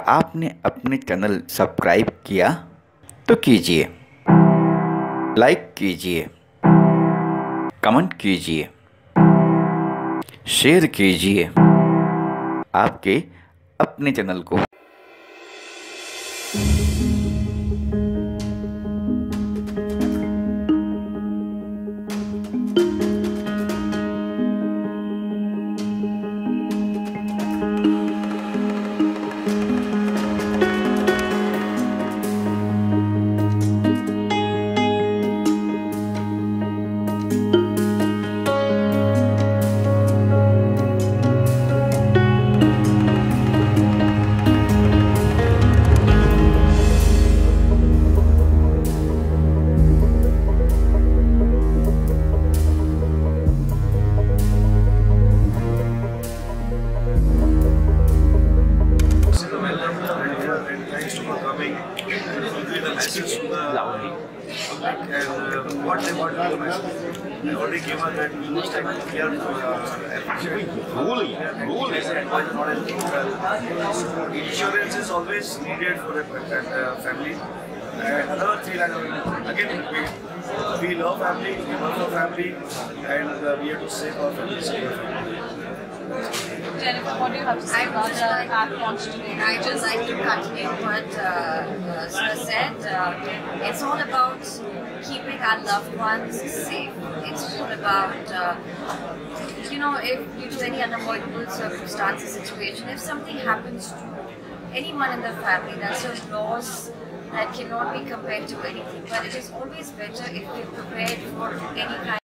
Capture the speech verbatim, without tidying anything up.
आपने अपने channel subscribe किया तो कीजिए, लाइक कीजिए, कमेंट कीजिए, शेयर कीजिए आपके अपने चैनल को। Thanks for coming and fulfill the message to the public and uh, what they want to do message. I already gave her that we must have clear insurance is always needed for a uh, family. And another three line again we, we love family, we love our family, and uh, we have to save our family. Save our family. Jennifer, what do you have to say about the app launch today? I would like to continue what uh, uh, Sir said. Uh, it's all about keeping our loved ones safe. It's all about, uh, you know, if due to any unavoidable circumstances, situation, if something happens to anyone in the family, that's a loss that cannot be compared to anything. But it is always better if we're prepared for any kind